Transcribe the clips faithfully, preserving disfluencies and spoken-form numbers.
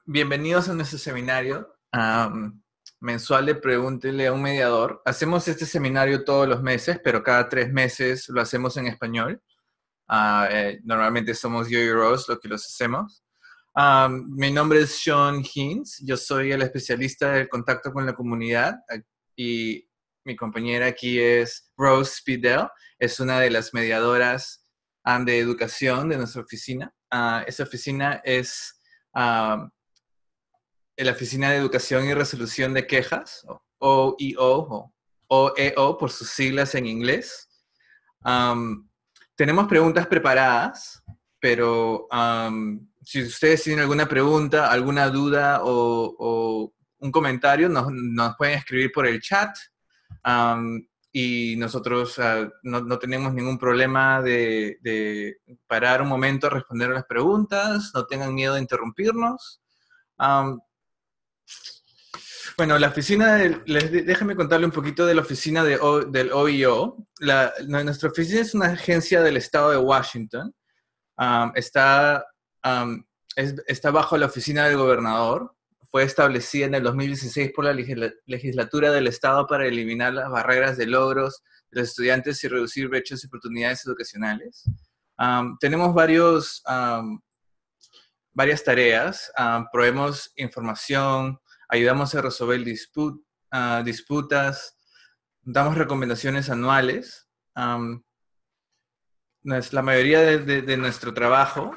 Bienvenidos a nuestro seminario um, mensual de Pregúntele a un mediador. Hacemos este seminario todos los meses, pero cada tres meses lo hacemos en español. Uh, eh, normalmente somos yo y Rose los que los hacemos. Um, mi nombre es Sean Hinz. Yo soy el especialista del contacto con la comunidad y mi compañera aquí es Rose Spidell. Es una de las mediadoras um, de educación de nuestra oficina. Uh, esa oficina es... Um, la Oficina de Educación y Resolución de Quejas, O E O, o O E O por sus siglas en inglés. Um, tenemos preguntas preparadas, pero um, si ustedes tienen alguna pregunta, alguna duda o, o un comentario, nos, nos pueden escribir por el chat. Um, y nosotros uh, no, no tenemos ningún problema de, de parar un momento a responder a las preguntas. No tengan miedo de interrumpirnos. Um, Bueno, la oficina, de, les, déjame contarle un poquito de la oficina de o, del O E O. La, nuestra oficina es una agencia del estado de Washington. Um, está, um, es, está bajo la oficina del gobernador. Fue establecida en el dos mil dieciséis por la legisla, legislatura del estado para eliminar las barreras de logros de los estudiantes y reducir brechas y oportunidades educacionales. Um, tenemos varios, um, varias tareas. Um, proveemos información, ayudamos a resolver disput, uh, disputas, damos recomendaciones anuales. Um, la mayoría de, de, de nuestro trabajo,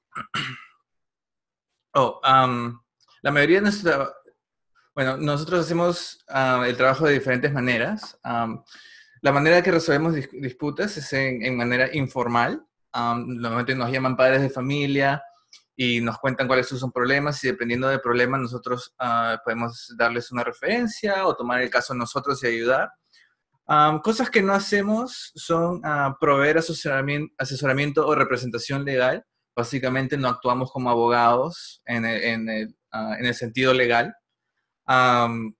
oh, um, la mayoría de nuestro, bueno, nosotros hacemos uh, el trabajo de diferentes maneras. Um, la manera que resolvemos dis disputas es en, en manera informal. Um, normalmente nos llaman padres de familia y nos cuentan cuáles son sus problemas y dependiendo del problema nosotros uh, podemos darles una referencia o tomar el caso nosotros y ayudar. Um, cosas que no hacemos son uh, proveer asesoramiento, asesoramiento o representación legal. Básicamente no actuamos como abogados en el, en el, uh, en el sentido legal. Um,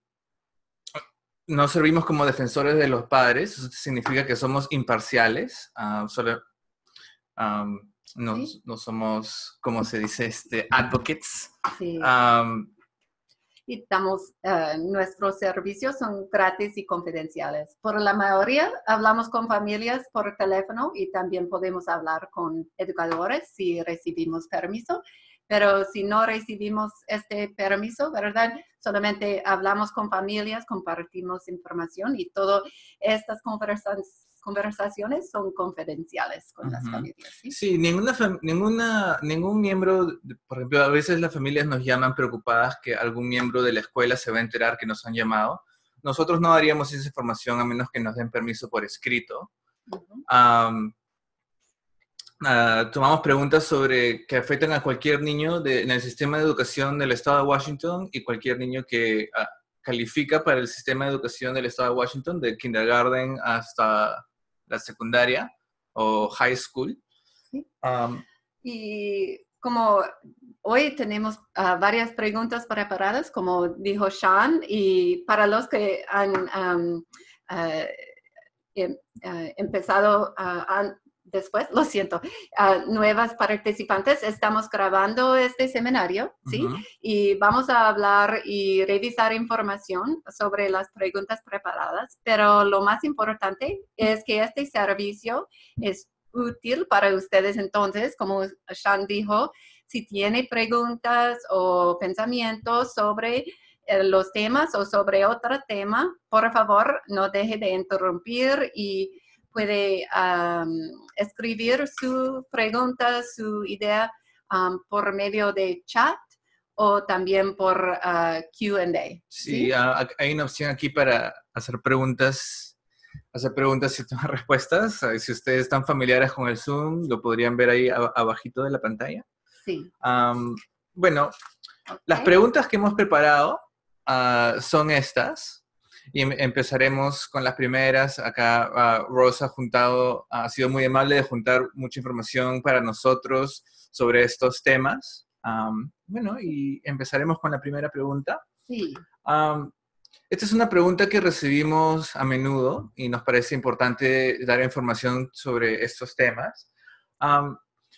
no servimos como defensores de los padres. Eso significa que somos imparciales. Uh, solo, um, No, ¿Sí? no somos, ¿cómo se dice? Este, advocates. Sí. Um, y damos, uh, nuestros servicios son gratis y confidenciales. Por la mayoría hablamos con familias por teléfono y también podemos hablar con educadores si recibimos permiso. Pero si no recibimos este permiso, ¿verdad? Solamente hablamos con familias, compartimos información y todas estas conversaciones conversaciones son confidenciales con uh-huh. las familias. Sí, sí ninguna, ninguna, ningún miembro, por ejemplo, a veces las familias nos llaman preocupadas que algún miembro de la escuela se va a enterar que nos han llamado. Nosotros no daríamos esa información a menos que nos den permiso por escrito. Uh-huh. um, uh, tomamos preguntas sobre que afectan a cualquier niño de, en el sistema de educación del estado de Washington y cualquier niño que uh, califica para el sistema de educación del estado de Washington, de kindergarten hasta la secundaria o high school. Sí. Um, y como hoy tenemos uh, varias preguntas preparadas, como dijo Sean, y para los que han um, uh, em, uh, empezado uh, an, después, lo siento, uh, nuevas participantes, estamos grabando este seminario, ¿sí? Uh-huh. Y vamos a hablar y revisar información sobre las preguntas preparadas, pero lo más importante es que este servicio es útil para ustedes. Entonces, como Sean dijo, si tiene preguntas o pensamientos sobre eh, los temas o sobre otro tema, por favor, no deje de interrumpir y puede um, escribir su pregunta, su idea um, por medio de chat o también por uh, Q and A. Sí, ¿sí? Uh, hay una opción aquí para hacer preguntas, hacer preguntas y tomar respuestas. Si ustedes están familiares con el Zoom, lo podrían ver ahí ab abajito de la pantalla. Sí. Um, bueno, okay. Las preguntas que hemos preparado uh, son estas. Y empezaremos con las primeras. Acá uh, Rosa ha juntado, ha sido muy amable de juntar mucha información para nosotros sobre estos temas. Um, bueno, y empezaremos con la primera pregunta. Sí. Um, esta es una pregunta que recibimos a menudo y nos parece importante dar información sobre estos temas. Um,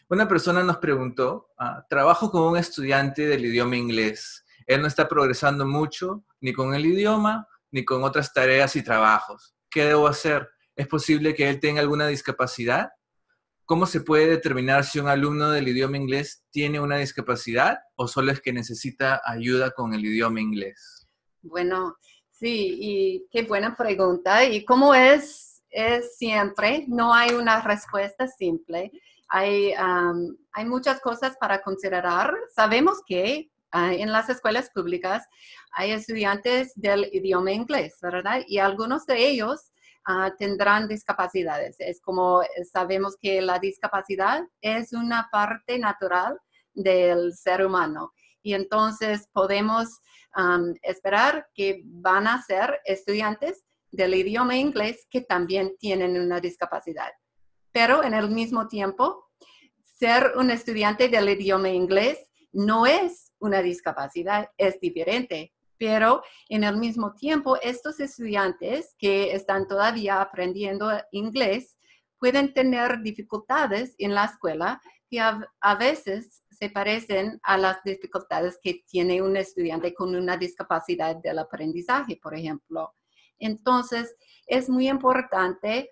Una persona nos preguntó, ah, trabajo con un estudiante del idioma inglés. Él no está progresando mucho, ni con el idioma, ni con otras tareas y trabajos. ¿Qué debo hacer? ¿Es posible que él tenga alguna discapacidad? ¿Cómo se puede determinar si un alumno del idioma inglés tiene una discapacidad o solo es que necesita ayuda con el idioma inglés? Bueno, sí, y qué buena pregunta. Y como es, es siempre, no hay una respuesta simple. Hay, um, hay muchas cosas para considerar. Sabemos que uh, en las escuelas públicas hay estudiantes del idioma inglés, ¿verdad? Y algunos de ellos uh, tendrán discapacidades. Es como sabemos que la discapacidad es una parte natural del ser humano. Y entonces podemos um, esperar que van a ser estudiantes del idioma inglés que también tienen una discapacidad. Pero en el mismo tiempo, ser un estudiante del idioma inglés no es una discapacidad, es diferente. Pero en el mismo tiempo, estos estudiantes que están todavía aprendiendo inglés pueden tener dificultades en la escuela que a, a veces se parecen a las dificultades que tiene un estudiante con una discapacidad del aprendizaje, por ejemplo. Entonces, es muy importante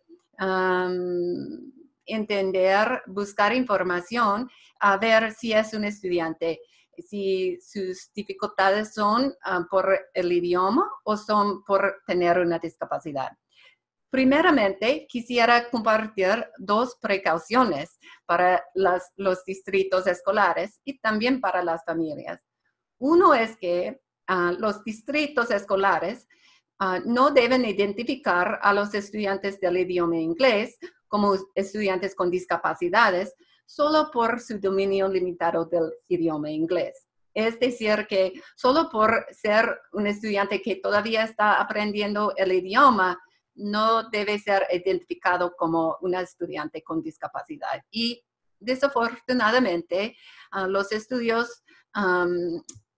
um, entender, buscar información, a ver si es un estudiante, si sus dificultades son uh, por el idioma o son por tener una discapacidad. Primeramente, quisiera compartir dos precauciones para las, los distritos escolares y también para las familias. Uno es que uh, los distritos escolares uh, no deben identificar a los estudiantes del idioma inglés como estudiantes con discapacidades solo por su dominio limitado del idioma inglés. Es decir, que solo por ser un estudiante que todavía está aprendiendo el idioma, no debe ser identificado como una estudiante con discapacidad. Y desafortunadamente, uh, los estudios um,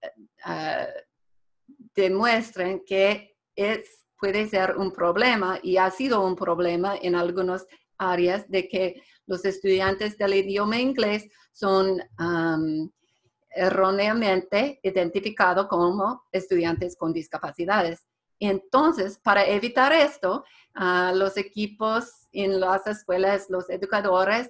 uh, demuestran que es, puede ser un problema y ha sido un problema en algunas áreas de que los estudiantes del idioma inglés son um, erróneamente identificados como estudiantes con discapacidades. Entonces, para evitar esto, uh, los equipos en las escuelas, los educadores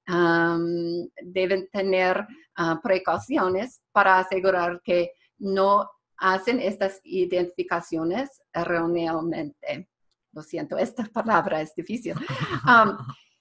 um, deben tener uh, precauciones para asegurar que no hacen estas identificaciones erróneamente. Lo siento, esta palabra es difícil. Um,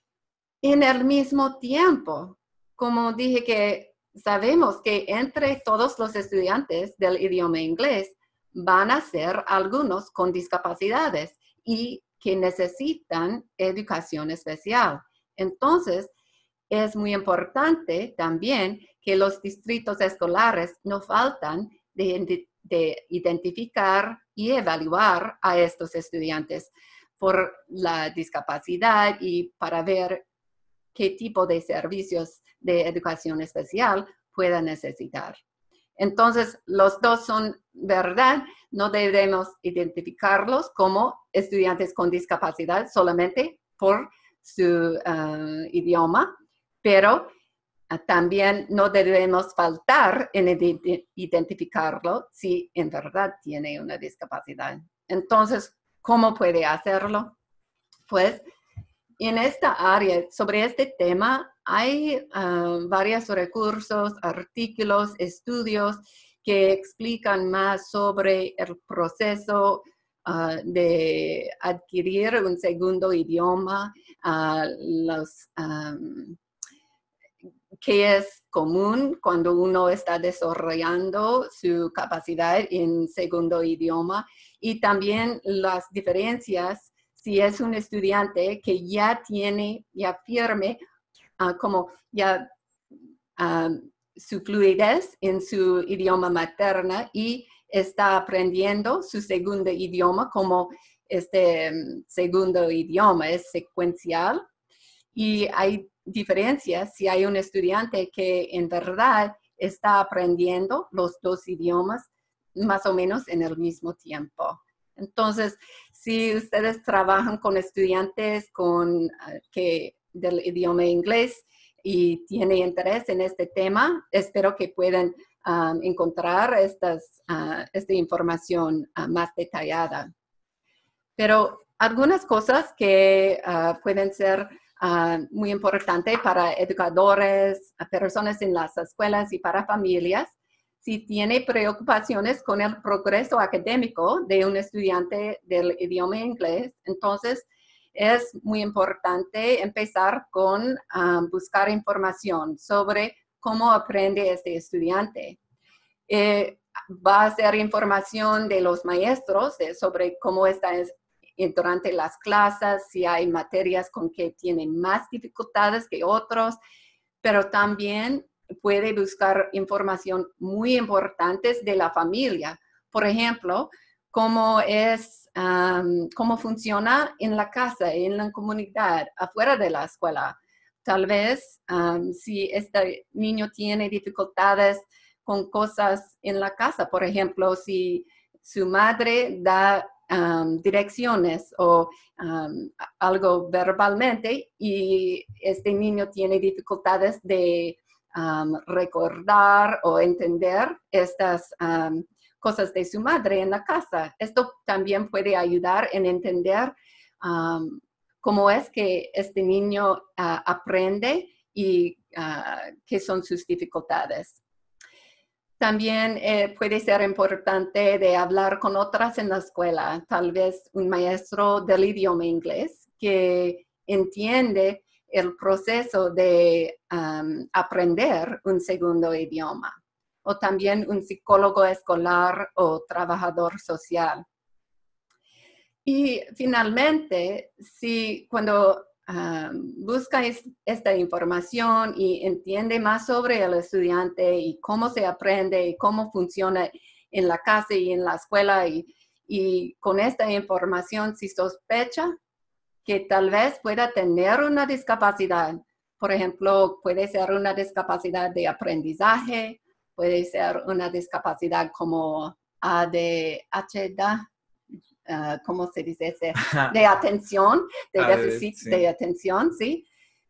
en el mismo tiempo, como dije que sabemos que entre todos los estudiantes del idioma inglés van a ser algunos con discapacidades y que necesitan educación especial. Entonces, es muy importante también que los distritos escolares no faltan de, de identificar y evaluar a estos estudiantes por la discapacidad y para ver qué tipo de servicios de educación especial pueda necesitar. Entonces, los dos son verdad. No debemos identificarlos como estudiantes con discapacidad solamente por su uh, idioma, pero uh, también no debemos faltar en identificarlo si en verdad tiene una discapacidad. Entonces, ¿cómo puede hacerlo? Pues, en esta área, sobre este tema, hay uh, varios recursos, artículos, estudios que explican más sobre el proceso uh, de adquirir un segundo idioma, uh, los, um, que es común cuando uno está desarrollando su capacidad en segundo idioma y también las diferencias si es un estudiante que ya tiene, ya firme, uh, como ya um, su fluidez en su idioma materna y está aprendiendo su segundo idioma como este um, segundo idioma, es secuencial. Y hay diferencias si hay un estudiante que en verdad está aprendiendo los dos idiomas más o menos en el mismo tiempo. Entonces, si ustedes trabajan con estudiantes con, uh, que, del idioma inglés, y tiene interés en este tema, espero que puedan um, encontrar estas, uh, esta información uh, más detallada. Pero algunas cosas que uh, pueden ser uh, muy importantes para educadores, personas en las escuelas y para familias, si tiene preocupaciones con el progreso académico de un estudiante del idioma inglés, entonces es muy importante empezar con um, buscar información sobre cómo aprende este estudiante. Eh, va a ser información de los maestros de, sobre cómo está durante las clases, si hay materias con que tienen más dificultades que otros, pero también puede buscar información muy importante de la familia. Por ejemplo, cómo es, um, cómo funciona en la casa, en la comunidad, afuera de la escuela. Tal vez um, si este niño tiene dificultades con cosas en la casa, por ejemplo, si su madre da um, direcciones o um, algo verbalmente y este niño tiene dificultades de um, recordar o entender estas um, cosas de su madre en la casa. Esto también puede ayudar en entender um, cómo es que este niño uh, aprende y uh, qué son sus dificultades. También eh, puede ser importante de hablar con otras en la escuela, tal vez un maestro del idioma inglés que entiende el proceso de um, aprender un segundo idioma, o también un psicólogo escolar o trabajador social. Y finalmente, si cuando um, busca es, esta información y entiende más sobre el estudiante y cómo se aprende y cómo funciona en la casa y en la escuela, y, y con esta información si sospecha que tal vez pueda tener una discapacidad, por ejemplo, puede ser una discapacidad de aprendizaje, puede ser una discapacidad como A D H D, Uh, ¿cómo se dice ese? De atención, de déficit sí. de atención, ¿sí?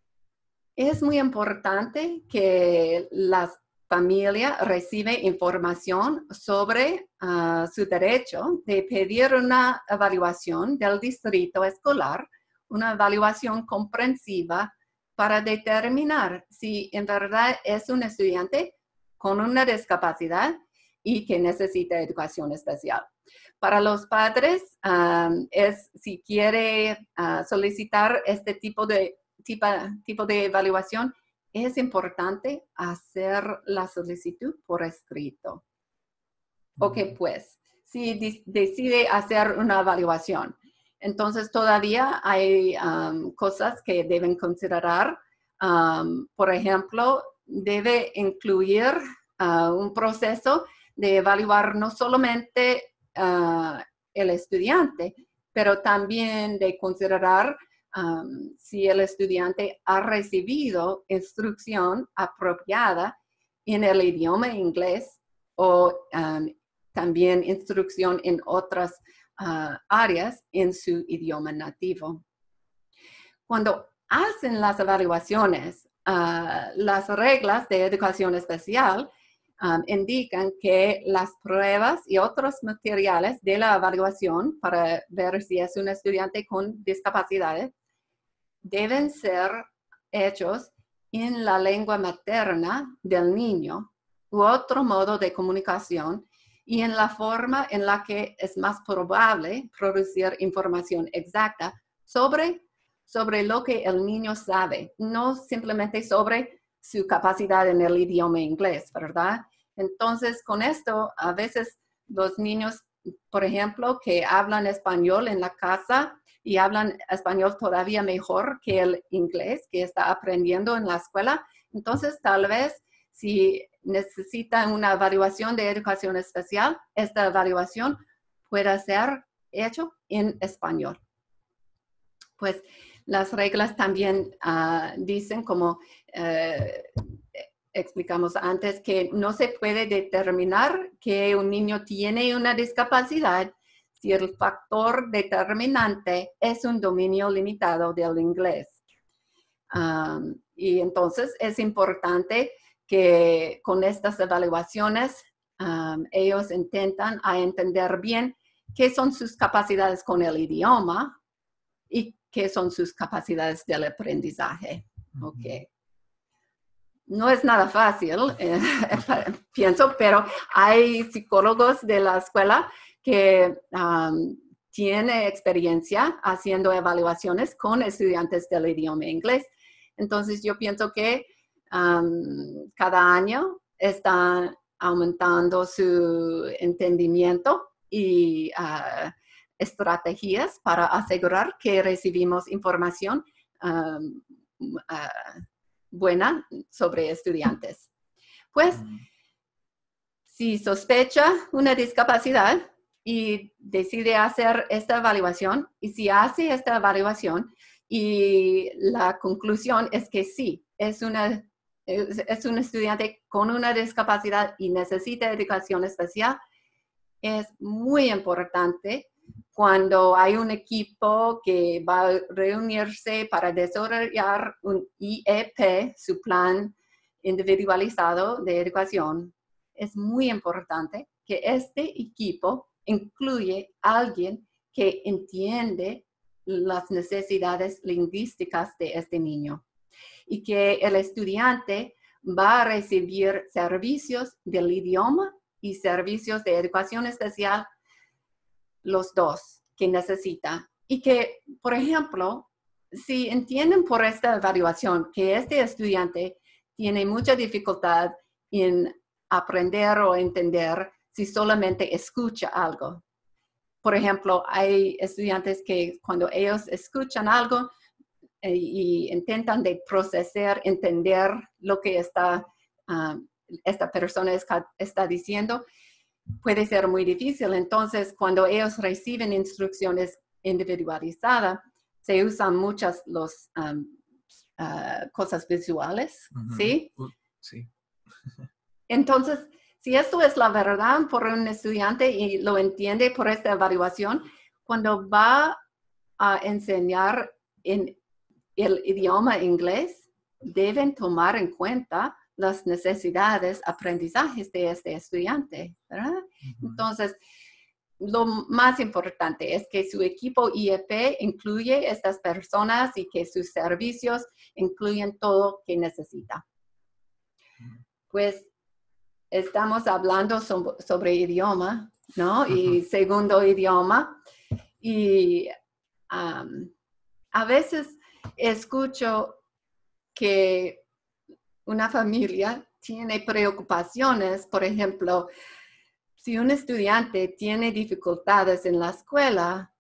Es muy importante que la familia reciba información sobre uh, su derecho de pedir una evaluación del distrito escolar, una evaluación comprensiva para determinar si en verdad es un estudiante con una discapacidad y que necesita educación especial. Para los padres, um, es si quiere uh, solicitar este tipo de, tipo, tipo de evaluación, es importante hacer la solicitud por escrito. Ok, pues, si decide hacer una evaluación, entonces todavía hay um, cosas que deben considerar. Um, por ejemplo, debe incluir uh, un proceso de evaluar no solamente Uh, el estudiante, pero también de considerar um, si el estudiante ha recibido instrucción apropiada en el idioma inglés o um, también instrucción en otras uh, áreas en su idioma nativo. Cuando hacen las evaluaciones, uh, las reglas de educación especial Um, indican que las pruebas y otros materiales de la evaluación para ver si es un estudiante con discapacidades deben ser hechos en la lengua materna del niño u otro modo de comunicación y en la forma en la que es más probable producir información exacta sobre, sobre lo que el niño sabe, no simplemente sobre su capacidad en el idioma inglés, ¿verdad? Entonces, con esto, a veces los niños, por ejemplo, que hablan español en la casa y hablan español todavía mejor que el inglés que está aprendiendo en la escuela, entonces tal vez si necesitan una evaluación de educación especial, esta evaluación pueda ser hecha en español. Pues las reglas también uh, dicen como uh, explicamos antes que no se puede determinar que un niño tiene una discapacidad si el factor determinante es un dominio limitado del inglés. Um, y entonces es importante que con estas evaluaciones um, ellos intentan a entender bien qué son sus capacidades con el idioma y qué son sus capacidades del aprendizaje. Okay. No es nada fácil, eh, pienso, pero hay psicólogos de la escuela que um, tienen experiencia haciendo evaluaciones con estudiantes del idioma inglés. Entonces, yo pienso que um, cada año está aumentando su entendimiento y uh, estrategias para asegurar que recibimos información um, uh, buena sobre estudiantes. Pues, mm. si sospecha una discapacidad y decide hacer esta evaluación, y si hace esta evaluación y la conclusión es que sí, es, una, es, es un estudiante con una discapacidad y necesita educación especial, es muy importante cuando hay un equipo que va a reunirse para desarrollar un I E P, su plan individualizado de educación. Es muy importante que este equipo incluye a alguien que entiende las necesidades lingüísticas de este niño y que el estudiante va a recibir servicios del idioma y servicios de educación especial, los dos que necesita. Y que, por ejemplo, si entienden por esta evaluación que este estudiante tiene mucha dificultad en aprender o entender si solamente escucha algo. Por ejemplo, hay estudiantes que cuando ellos escuchan algo eh, y intentan de procesar, entender lo que está, um, esta persona está, está diciendo, puede ser muy difícil. Entonces, cuando ellos reciben instrucciones individualizadas, se usan muchas los, um, uh, cosas visuales, uh-huh. ¿Sí? Uh, sí. Entonces, si esto es la verdad por un estudiante y lo entiende por esta evaluación, cuando va a enseñar en el idioma inglés, deben tomar en cuenta las necesidades, aprendizajes de este estudiante, ¿verdad? Uh-huh. Entonces, lo más importante es que su equipo I E P incluye estas personas y que sus servicios incluyen todo que necesita. Uh-huh. Pues, estamos hablando so- sobre idioma, ¿no? Uh-huh. Y segundo idioma. Y um, a veces escucho que una familia tiene preocupaciones, por ejemplo, si un estudiante tiene dificultades en la escuela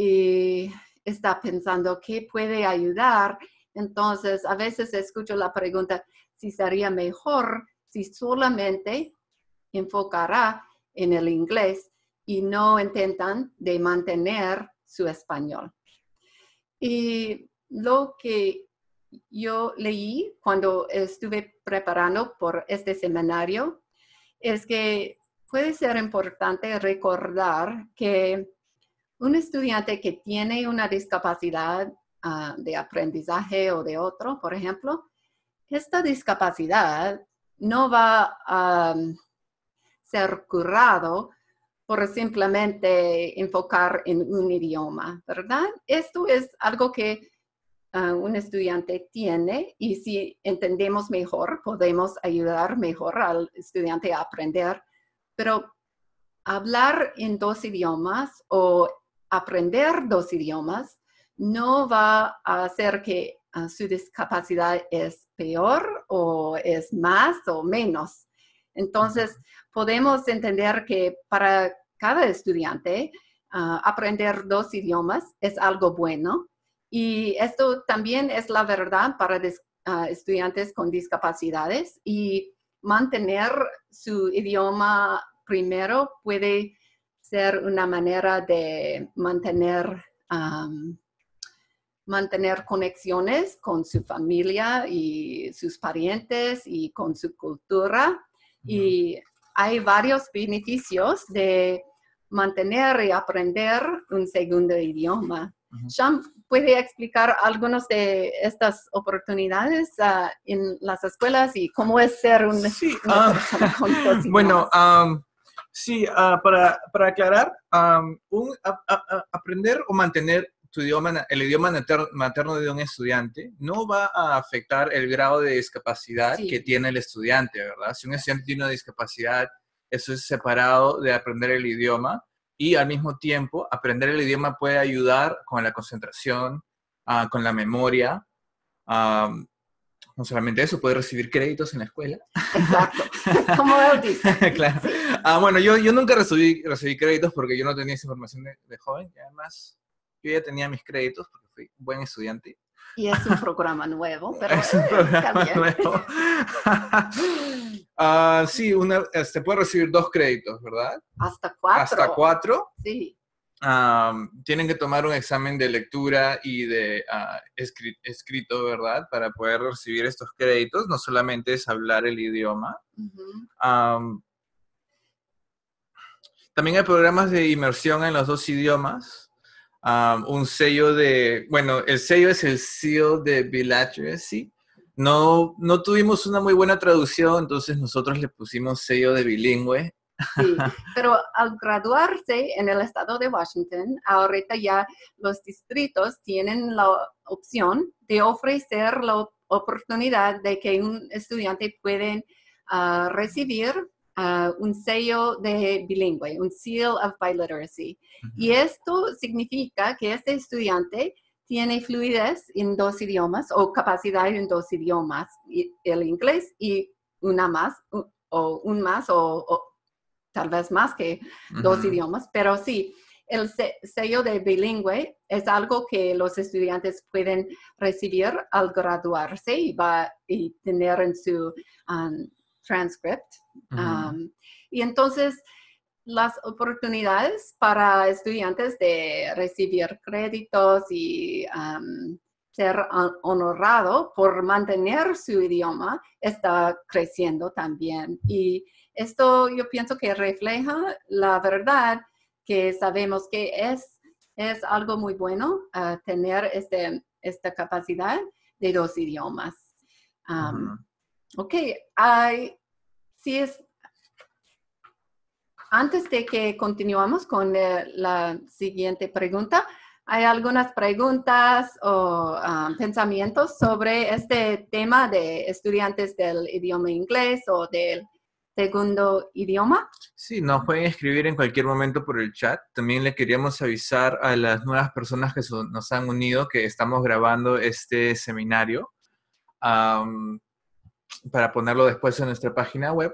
y está pensando qué puede ayudar, entonces a veces escucho la pregunta si sería mejor si solamente enfocará en el inglés y no intentan de mantener su español. Y lo que yo leí cuando estuve preparando por este seminario es que puede ser importante recordar que un estudiante que tiene una discapacidad uh, de aprendizaje o de otro, por ejemplo, esta discapacidad no va a um, ser curado por simplemente enfocar en un idioma, ¿verdad? Esto es algo que Uh, un estudiante tiene y si entendemos mejor, podemos ayudar mejor al estudiante a aprender. Pero hablar en dos idiomas o aprender dos idiomas no va a hacer que uh, su discapacidad es peor o es más o menos. Entonces, podemos entender que para cada estudiante, uh, aprender dos idiomas es algo bueno. Y esto también es la verdad para des, uh, estudiantes con discapacidades y mantener su idioma primero puede ser una manera de mantener, um, mantener conexiones con su familia y sus parientes y con su cultura. Uh-huh. Y hay varios beneficios de mantener y aprender un segundo idioma. Uh-huh. Sean, ¿puede explicar algunas de estas oportunidades uh, en las escuelas y cómo es ser un, sí, una uh, persona con dos idiomas? Bueno, um, sí, uh, para, para aclarar, um, un, a, a, aprender o mantener tu idioma, el idioma materno de un estudiante no va a afectar el grado de discapacidad sí. que tiene el estudiante, ¿verdad? Si un estudiante tiene una discapacidad, eso es separado de aprender el idioma, y al mismo tiempo aprender el idioma puede ayudar con la concentración, uh, con la memoria. Um, no solamente eso, puede recibir créditos en la escuela. Exacto, como él dice. Claro. Sí. Ah, bueno, yo, yo nunca recibí, recibí créditos porque yo no tenía esa información de, de joven, y además yo ya tenía mis créditos porque fui buen estudiante. Y es un programa nuevo, pero Es un eh, programa está bien. nuevo. uh, sí, una, este, puede recibir dos créditos, ¿verdad? Hasta cuatro. Hasta cuatro. Sí. Um, tienen que tomar un examen de lectura y de uh, escri escrito, ¿verdad? Para poder recibir estos créditos. No solamente es hablar el idioma. Uh-huh. Um, también hay programas de inmersión en los dos idiomas. Um, un sello de, bueno, el sello es el Seal de Biliteracy. No, no tuvimos una muy buena traducción, entonces nosotros le pusimos sello de bilingüe. Sí, pero al graduarse en el estado de Washington, ahorita ya los distritos tienen la opción de ofrecer la oportunidad de que un estudiante puede uh, recibir uh, un sello de bilingüe, un Seal of Biliteracy. Uh-huh. Y esto significa que este estudiante tiene fluidez en dos idiomas o capacidad en dos idiomas, el inglés y una más, o un más o, o tal vez más que uh-huh. dos idiomas, pero sí, el sello de bilingüe es algo que los estudiantes pueden recibir al graduarse y, va, y tener en su um, transcript. Uh-huh. Um, y entonces, las oportunidades para estudiantes de recibir créditos y um, ser honorado por mantener su idioma está creciendo también. Y esto yo pienso que refleja la verdad que sabemos que es, es algo muy bueno uh, tener este, esta capacidad de dos idiomas. Um, uh-huh. Ok, hay, sí es... Antes de que continuemos con eh, la siguiente pregunta, ¿hay algunas preguntas o um, pensamientos sobre este tema de estudiantes del idioma inglés o del segundo idioma? Sí, nos pueden escribir en cualquier momento por el chat. También le queríamos avisar a las nuevas personas que son, nos han unido que estamos grabando este seminario um, para ponerlo después en nuestra página web.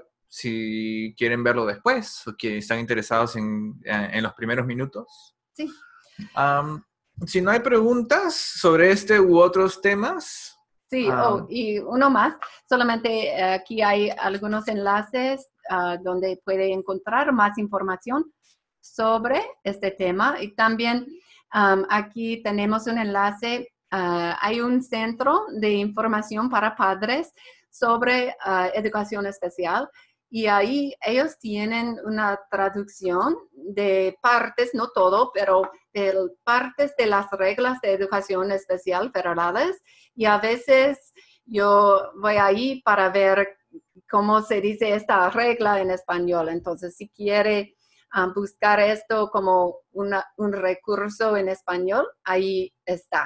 Si quieren verlo después o que están interesados en, en los primeros minutos. Sí. Um, si no hay preguntas sobre este u otros temas. Sí, um, oh, y uno más. Solamente uh, aquí hay algunos enlaces uh, donde puede encontrar más información sobre este tema. Y también um, aquí tenemos un enlace. Uh, hay un centro de información para padres sobre uh, educación especial. Y ahí ellos tienen una traducción de partes, no todo, pero de partes de las reglas de educación especial federales. Y a veces yo voy ahí para ver cómo se dice esta regla en español. Entonces, si quiere um, buscar esto como una, un recurso en español, ahí está.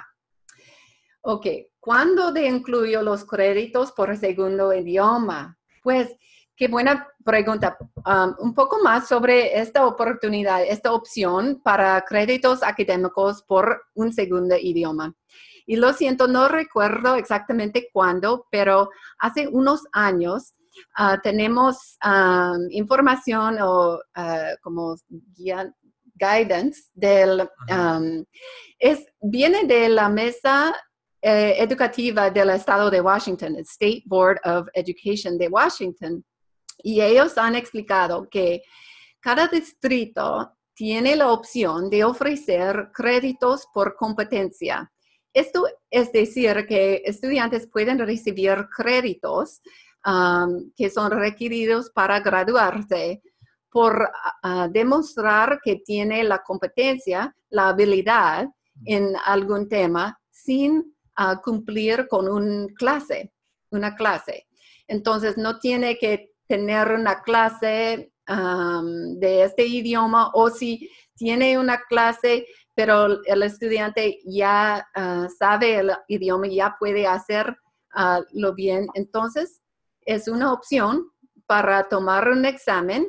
Ok, ¿cuándo de incluyo los créditos por segundo idioma? Pues, qué buena pregunta. Um, un poco más sobre esta oportunidad, esta opción para créditos académicos por un segundo idioma. Y lo siento, no recuerdo exactamente cuándo, pero hace unos años uh, tenemos um, información o uh, como guía, guidance del, um, es, viene de la mesa eh, educativa del estado de Washington, el State Board of Education de Washington. Y ellos han explicado que cada distrito tiene la opción de ofrecer créditos por competencia. Esto es decir que estudiantes pueden recibir créditos um, que son requeridos para graduarse por uh, demostrar que tiene la competencia, la habilidad en algún tema sin uh, cumplir con una clase, una clase. Entonces, no tiene que tener una clase um, de este idioma, o si tiene una clase, pero el estudiante ya uh, sabe el idioma, ya puede hacerlo uh, bien. Entonces, es una opción para tomar un examen,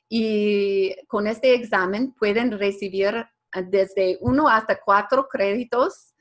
y con este examen pueden recibir desde uno hasta cuatro créditos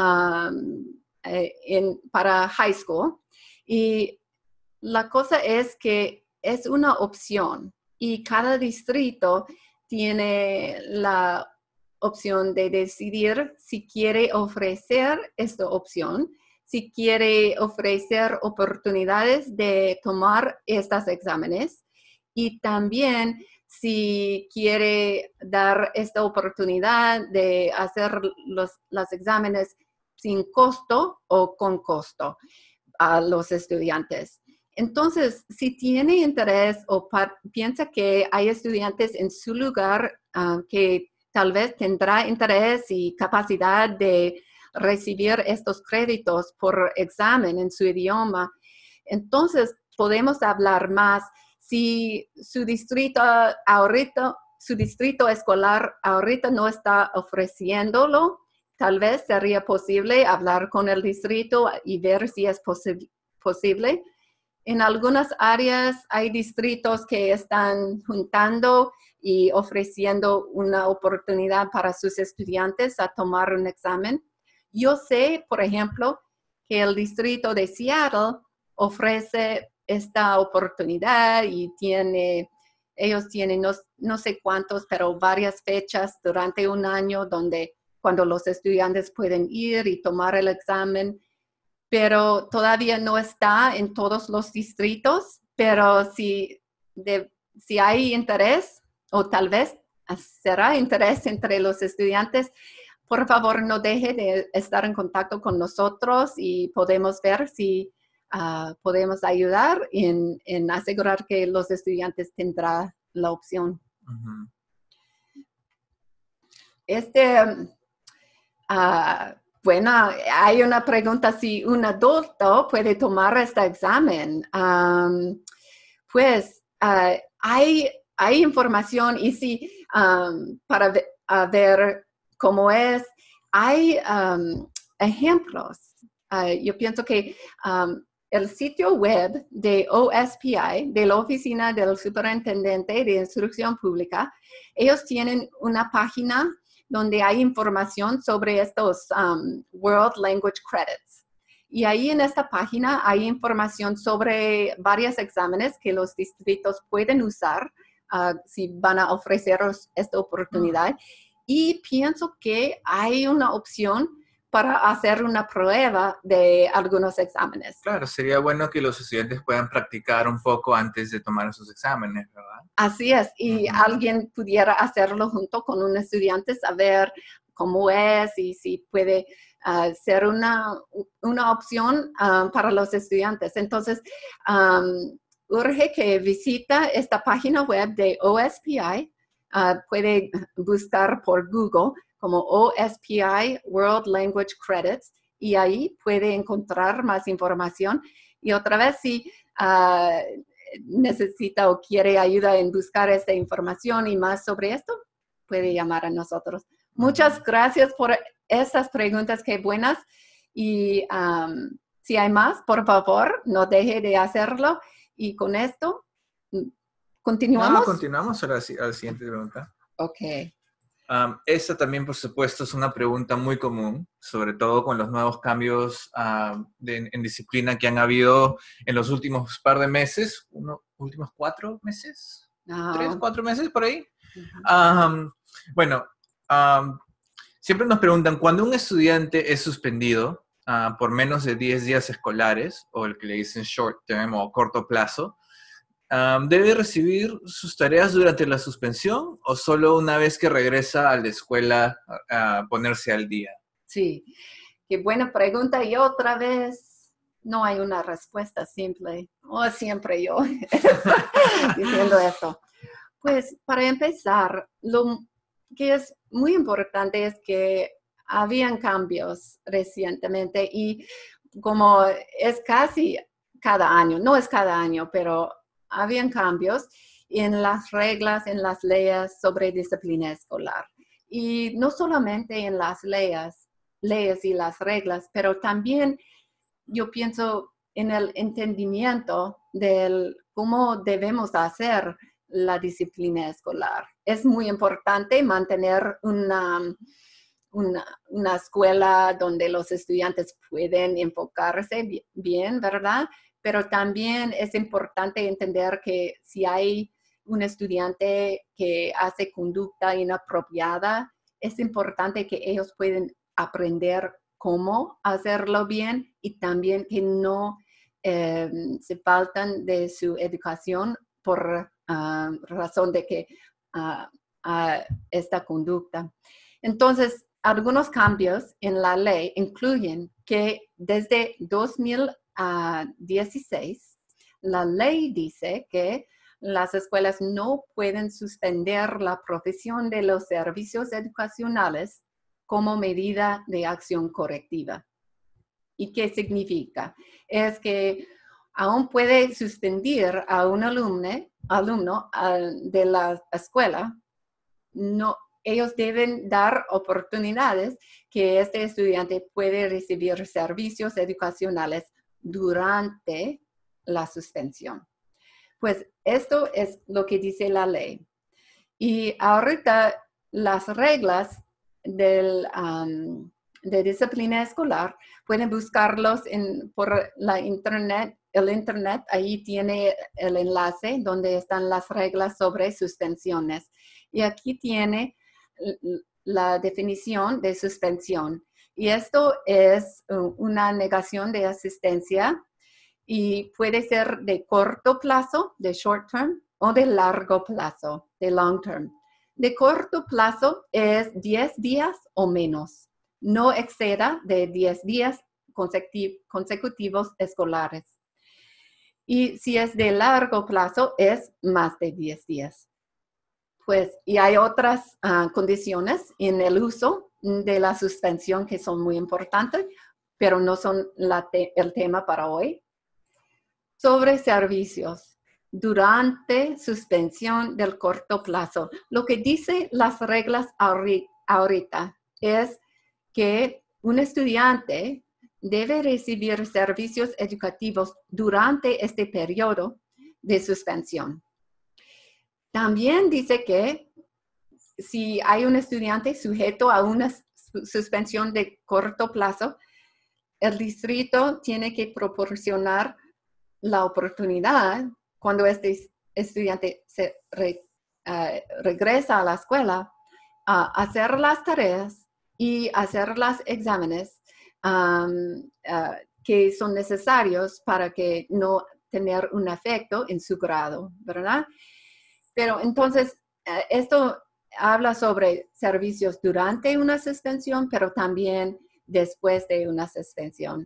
um, eh, en, para high school. Y la cosa es que es una opción, y cada distrito tiene la opción de decidir si quiere ofrecer esta opción, si quiere ofrecer oportunidades de tomar estos exámenes, y también si quiere dar esta oportunidad de hacer los, los exámenes sin costo o con costo a los estudiantes. Entonces, si tiene interés o piensa que hay estudiantes en su lugar uh, que tal vez tendrá interés y capacidad de recibir estos créditos por examen en su idioma, entonces podemos hablar más. Si su distrito ahorita, su distrito escolar ahorita no está ofreciéndolo, tal vez sería posible hablar con el distrito y ver si es posi- posible. En algunas áreas hay distritos que están juntando y ofreciendo una oportunidad para sus estudiantes a tomar un examen. Yo sé, por ejemplo, que el distrito de Seattle ofrece esta oportunidad y tiene, ellos tienen no, no sé cuántos, pero varias fechas durante un año donde cuando los estudiantes pueden ir y tomar el examen, pero todavía no está en todos los distritos. Pero si, de, si hay interés, o tal vez será interés entre los estudiantes, por favor no deje de estar en contacto con nosotros y podemos ver si uh, podemos ayudar en, en asegurar que los estudiantes tendrán la opción. Uh-huh. Este... Uh, Bueno, hay una pregunta si un adulto puede tomar este examen. Um, pues uh, hay, hay información, y si um, para ve, uh, ver cómo es, hay um, ejemplos. Uh, yo pienso que um, el sitio web de O S P I, de la Oficina del Superintendente de Instrucción Pública, ellos tienen una página donde hay información sobre estos um, World Language Credits. Y ahí en esta página hay información sobre varios exámenes que los distritos pueden usar uh, si van a ofreceros esta oportunidad. Y pienso que hay una opción para hacer una prueba de algunos exámenes. Claro, sería bueno que los estudiantes puedan practicar un poco antes de tomar esos exámenes, ¿verdad? Así es, y uh-huh. alguien pudiera hacerlo junto con un estudiante, saber cómo es y si puede uh, ser una, una opción um, para los estudiantes. Entonces, um, urge que visita esta página web de O S P I. Uh, puede buscar por Google como O S P I World Language Credits, y ahí puede encontrar más información. Y otra vez, si uh, necesita o quiere ayuda en buscar esta información y más sobre esto, puede llamar a nosotros. Muchas gracias por estas preguntas, qué buenas. Y um, si hay más, por favor, no deje de hacerlo. Y con esto, ¿continuamos? No, continuamos a la, a la siguiente pregunta. Ok. Um, esta también, por supuesto, es una pregunta muy común, sobre todo con los nuevos cambios uh, de, en disciplina que han habido en los últimos par de meses, uno, últimos cuatro meses, oh. tres, cuatro meses por ahí. Uh-huh. Um, bueno, um, siempre nos preguntan, cuando un estudiante es suspendido uh, por menos de diez días escolares, o el que le dicen short term o corto plazo, Um, ¿debe recibir sus tareas durante la suspensión o solo una vez que regresa a la escuela a, a ponerse al día? Sí, qué buena pregunta. Y otra vez, no hay una respuesta simple. O oh, siempre yo diciendo esto. Pues para empezar, lo que es muy importante es que habían cambios recientemente y como es casi cada año, no es cada año, pero habían cambios en las reglas, en las leyes sobre disciplina escolar. Y no solamente en las leyes, leyes y las reglas, pero también yo pienso en el entendimiento de cómo debemos hacer la disciplina escolar. Es muy importante mantener una, una, una escuela donde los estudiantes pueden enfocarse bien, ¿verdad? Pero también es importante entender que si hay un estudiante que hace conducta inapropiada, es importante que ellos puedan aprender cómo hacerlo bien y también que no eh, se faltan de su educación por uh, razón de que uh, uh, esta conducta. Entonces, algunos cambios en la ley incluyen que desde dos mil dieciséis, la ley dice que las escuelas no pueden suspender la profesión de los servicios educacionales como medida de acción correctiva. ¿Y qué significa? Es que aún puede suspender a un alumno, alumno uh, de la escuela. No, ellos deben dar oportunidades que este estudiante puede recibir servicios educacionales durante la suspensión. Pues esto es lo que dice la ley. Y ahorita las reglas del, um, de disciplina escolar pueden buscarlos en, por la internet. El internet, ahí tiene el enlace donde están las reglas sobre suspensiones. Y aquí tiene la definición de suspensión. Y esto es una negación de asistencia y puede ser de corto plazo, de short term, o de largo plazo, de long term. De corto plazo es diez días o menos. No exceda de diez días consecutivos escolares. Y si es de largo plazo, es más de diez días. Pues, y hay otras uh, condiciones en el uso de la suspensión que son muy importantes, pero no son la te- el tema para hoy. Sobre servicios durante suspensión del corto plazo. Lo que dice las reglas ahorita es que un estudiante debe recibir servicios educativos durante este periodo de suspensión. También dice que si hay un estudiante sujeto a una suspensión de corto plazo, el distrito tiene que proporcionar la oportunidad cuando este estudiante se re, uh, regresa a la escuela a uh, hacer las tareas y hacer los exámenes um, uh, que son necesarios para que no tener un efecto en su grado, ¿verdad? Pero entonces, uh, esto habla sobre servicios durante una suspensión, pero también después de una suspensión.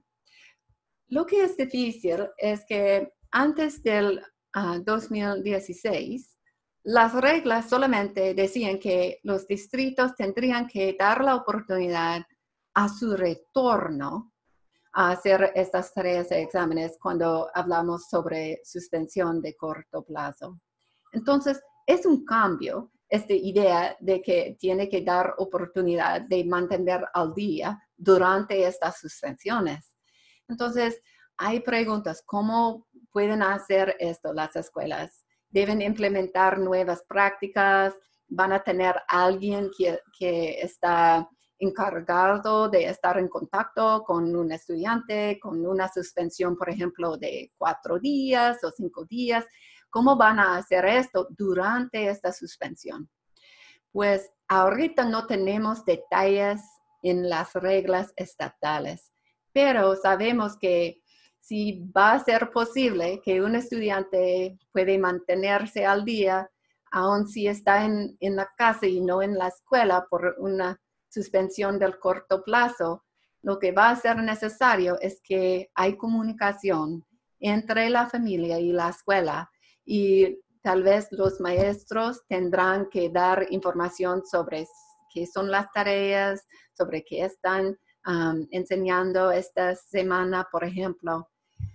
Lo que es difícil es que antes del uh, dos mil dieciséis, las reglas solamente decían que los distritos tendrían que dar la oportunidad a su retorno a hacer estas tareas de exámenes cuando hablamos sobre suspensión de corto plazo. Entonces, es un cambio esta idea de que tiene que dar oportunidad de mantener al día durante estas suspensiones. Entonces, hay preguntas, ¿cómo pueden hacer esto las escuelas? ¿Deben implementar nuevas prácticas? ¿Van a tener alguien que, que está encargado de estar en contacto con un estudiante, con una suspensión, por ejemplo, de cuatro días o cinco días? ¿Cómo van a hacer esto durante esta suspensión? Pues ahorita no tenemos detalles en las reglas estatales, pero sabemos que si va a ser posible que un estudiante puede mantenerse al día, aun si está en, en la casa y no en la escuela por una suspensión del corto plazo, lo que va a ser necesario es que hay comunicación entre la familia y la escuela y tal vez los maestros tendrán que dar información sobre qué son las tareas, sobre qué están um, enseñando esta semana, por ejemplo.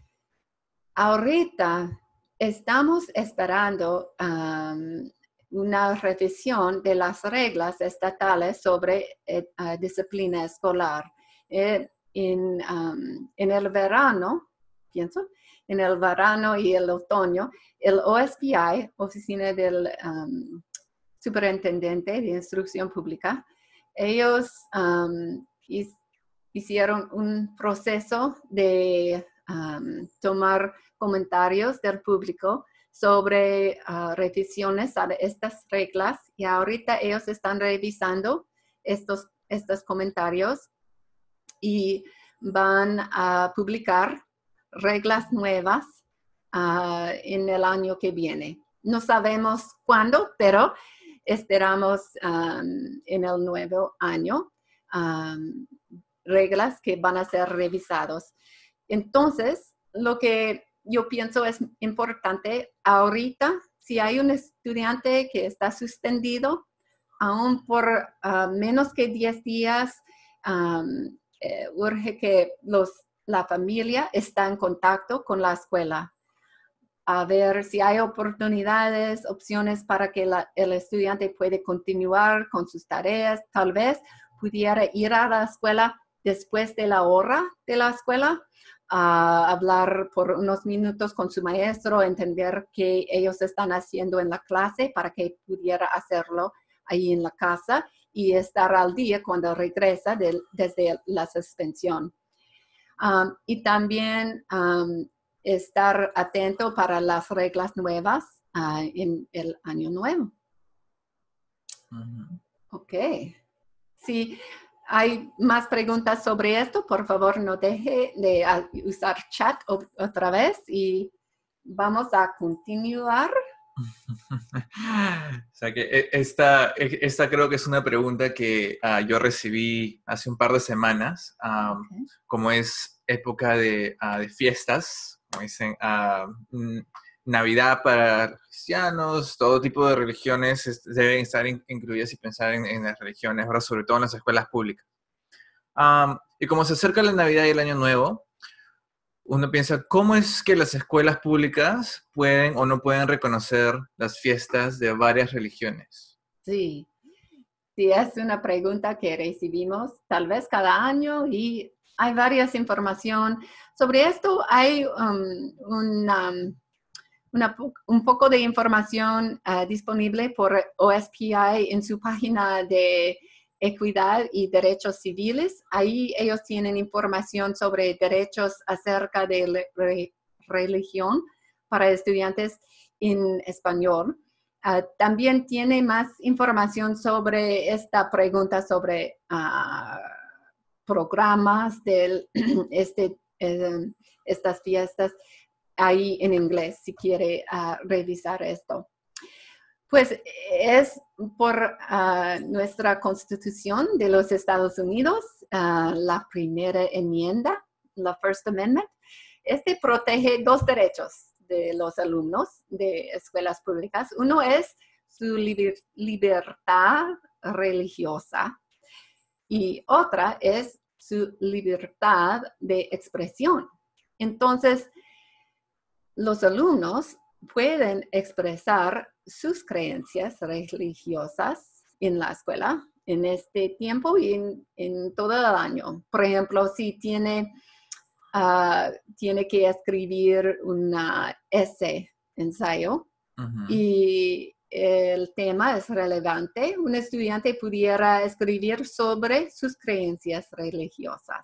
Ahorita estamos esperando um, una revisión de las reglas estatales sobre eh, uh, disciplina escolar. Eh, en, um, en el verano, pienso, en el verano y el otoño, el O S P I, Oficina del um, Superintendente de Instrucción Pública, ellos um, hicieron un proceso de um, tomar comentarios del público sobre uh, revisiones a estas reglas, y ahorita ellos están revisando estos, estos comentarios y van a publicar reglas nuevas uh, en el año que viene. No sabemos cuándo, pero esperamos um, en el nuevo año um, reglas que van a ser revisados. Entonces, lo que yo pienso es importante ahorita, si hay un estudiante que está suspendido, aún por uh, menos que diez días, um, eh, urge que los, la familia esté en contacto con la escuela, a ver si hay oportunidades, opciones para que la, el estudiante puede continuar con sus tareas. Tal vez pudiera ir a la escuela después de la hora de la escuela, a uh, hablar por unos minutos con su maestro, entender qué ellos están haciendo en la clase para que pudiera hacerlo ahí en la casa y estar al día cuando regresa de, desde la suspensión. Um, y también um, estar atento para las reglas nuevas uh, en el año nuevo. Uh-huh. Ok. Si hay más preguntas sobre esto, por favor no deje de uh, usar chat otra vez y vamos a continuar. O sea que esta, esta creo que es una pregunta que uh, yo recibí hace un par de semanas, um, okay. Como es época de, uh, de fiestas, como dicen, uh, Navidad para cristianos, todo tipo de religiones es, deben estar in, incluidas y pensar en, en las religiones, ¿verdad? Sobre todo en las escuelas públicas. Um, y como se acerca la Navidad y el Año Nuevo, uno piensa, ¿cómo es que las escuelas públicas pueden o no pueden reconocer las fiestas de varias religiones? Sí, sí, es una pregunta que recibimos tal vez cada año y hay varias información sobre esto. Hay um, una, una, un poco de información uh, disponible por O S P I en su página de Equidad y Derechos Civiles. Ahí ellos tienen información sobre derechos acerca de re religión para estudiantes en español. Uh, también tiene más información sobre esta pregunta sobre uh, programas de este, eh, estas fiestas ahí en inglés, si quiere uh, revisar esto. Pues es por uh, nuestra Constitución de los Estados Unidos, uh, la primera enmienda, la First Amendment. Este protege dos derechos de los alumnos de escuelas públicas. Uno es su liber libertad religiosa y otra es su libertad de expresión. Entonces, los alumnos pueden expresar sus creencias religiosas en la escuela en este tiempo y en, en todo el año. Por ejemplo, si tiene, uh, tiene que escribir un essay, ensayo, uh-huh. y el tema es relevante, un estudiante pudiera escribir sobre sus creencias religiosas.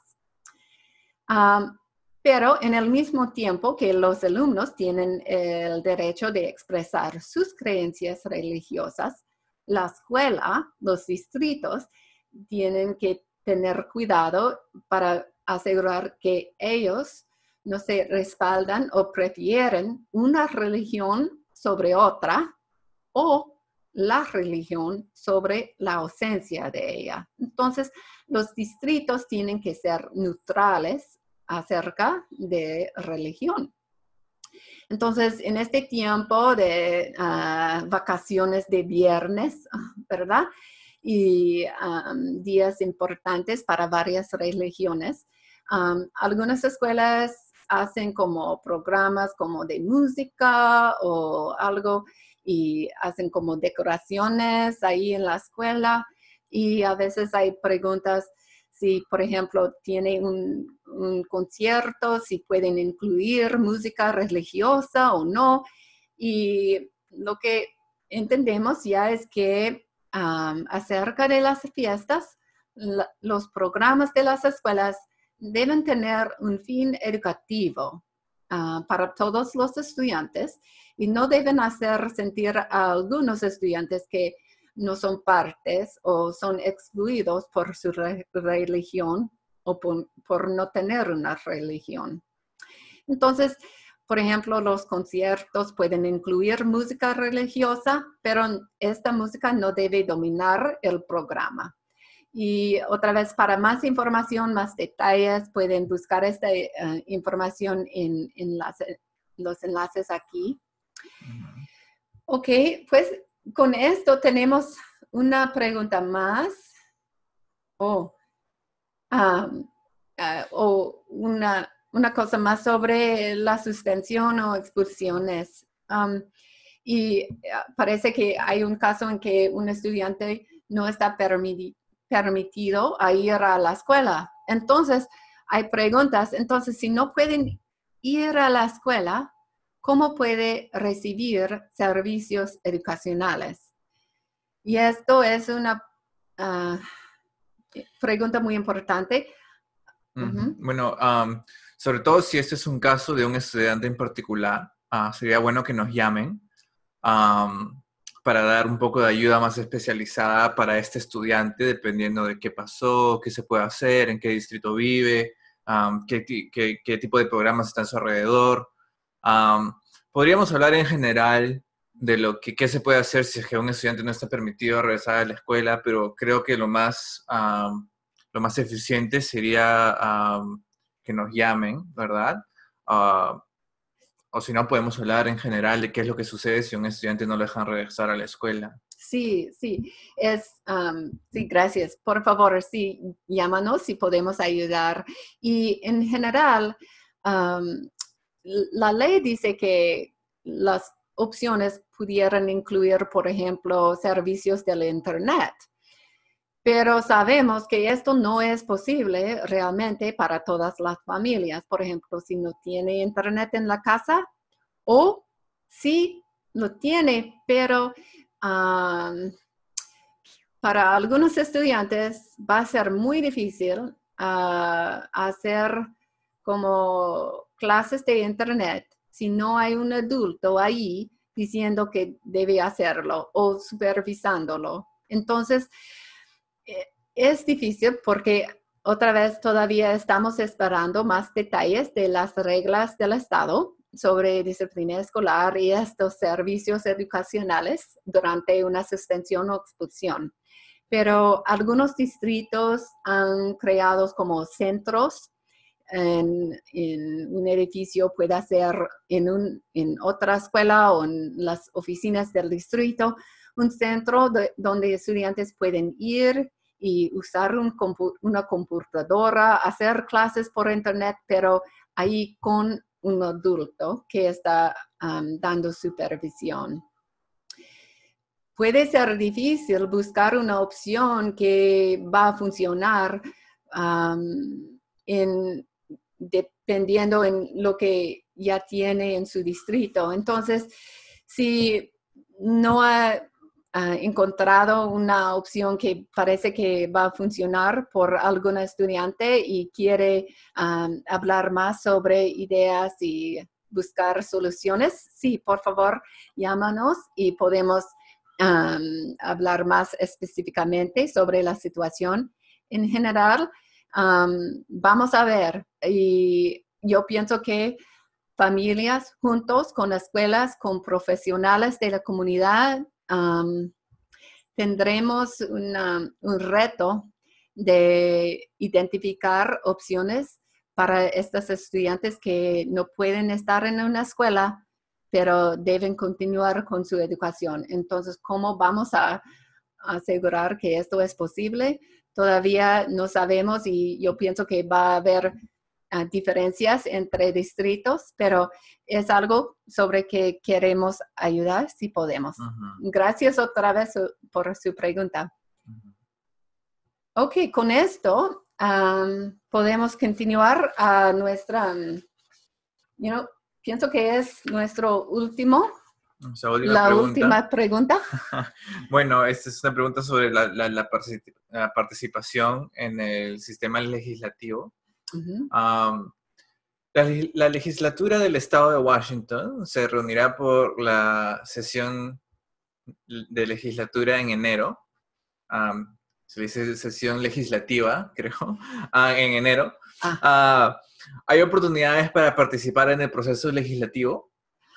Um, Pero en el mismo tiempo que los alumnos tienen el derecho de expresar sus creencias religiosas, la escuela, los distritos, tienen que tener cuidado para asegurar que ellos no se respaldan o prefieren una religión sobre otra o la religión sobre la ausencia de ella. Entonces, los distritos tienen que ser neutrales acerca de religión. Entonces, en este tiempo de uh, vacaciones de viernes, ¿verdad? y um, días importantes para varias religiones. Um, algunas escuelas hacen como programas como de música o algo y hacen como decoraciones ahí en la escuela y a veces hay preguntas si, por ejemplo, tiene un, un concierto, si pueden incluir música religiosa o no. Y lo que entendemos ya es que um, acerca de las fiestas, la, los programas de las escuelas deben tener un fin educativo uh, para todos los estudiantes y no deben hacer sentir a algunos estudiantes que no son partes o son excluidos por su re religión o por, por no tener una religión. Entonces, por ejemplo, los conciertos pueden incluir música religiosa, pero esta música no debe dominar el programa. Y otra vez, para más información, más detalles, pueden buscar esta uh, información en, en las, los enlaces aquí. Uh-huh. Ok, pues con esto tenemos una pregunta más. Oh, um, uh, o una, una cosa más sobre la suspensión o expulsiones. Um, y uh, parece que hay un caso en que un estudiante no está permitido permitido a ir a la escuela. Entonces, hay preguntas. Entonces, si no pueden ir a la escuela, ¿cómo puede recibir servicios educacionales? Y esto es una uh, pregunta muy importante. Uh-huh. Uh-huh. Bueno, um, sobre todo si este es un caso de un estudiante en particular, uh, sería bueno que nos llamen. Um, para dar un poco de ayuda más especializada para este estudiante, dependiendo de qué pasó, qué se puede hacer, en qué distrito vive, um, qué, qué, qué tipo de programas están a su alrededor. Um, podríamos hablar en general de lo que qué se puede hacer si es que un estudiante no está permitido regresar a la escuela, pero creo que lo más, um, lo más eficiente sería um, que nos llamen, ¿verdad? Uh, O si no, podemos hablar en general de qué es lo que sucede si un estudiante no lo dejan regresar a la escuela. Sí, sí, es, um, sí, gracias. Por favor, sí, llámanos si podemos ayudar. Y en general, um, la ley dice que las opciones pudieran incluir, por ejemplo, servicios del Internet. Pero sabemos que esto no es posible realmente para todas las familias. Por ejemplo, si no tiene internet en la casa o si lo tiene, pero um, para algunos estudiantes va a ser muy difícil uh, hacer como clases de internet si no hay un adulto ahí diciendo que debe hacerlo o supervisándolo. Entonces, es difícil porque otra vez todavía estamos esperando más detalles de las reglas del Estado sobre disciplina escolar y estos servicios educacionales durante una suspensión o expulsión. Pero algunos distritos han creado como centros en, en un edificio, puede ser en, un, en otra escuela o en las oficinas del distrito, un centro de, donde estudiantes pueden ir y usar un compu una computadora, hacer clases por internet, pero ahí con un adulto que está um, dando supervisión. Puede ser difícil buscar una opción que va a funcionar um, en, dependiendo en lo que ya tiene en su distrito. Entonces, si no ha Uh, encontrado una opción que parece que va a funcionar por algún estudiante y quiere um, hablar más sobre ideas y buscar soluciones, sí, por favor, llámanos y podemos um, hablar más específicamente sobre la situación. En general, um, vamos a ver, y yo pienso que familias juntos con escuelas, con profesionales de la comunidad, Um, tendremos una, un reto de identificar opciones para estos estudiantes que no pueden estar en una escuela, pero deben continuar con su educación. Entonces, ¿cómo vamos a asegurar que esto es posible. Todavía no sabemos y yo pienso que va a haber uh, diferencias entre distritos, pero es algo sobre que queremos ayudar si podemos. Uh-huh. Gracias otra vez su, por su pregunta. Uh-huh. Ok, con esto um, podemos continuar a nuestra, um, you know, pienso que es nuestro último, última la pregunta. última pregunta. Bueno, esta es una pregunta sobre la, la, la, particip- la participación en el sistema legislativo. Uh-huh. Um, la, la legislatura del estado de Washington se reunirá por la sesión de legislatura en enero. Um, se dice sesión legislativa, creo, uh, en enero. Ah. Uh, ¿Hay oportunidades para participar en el proceso legislativo?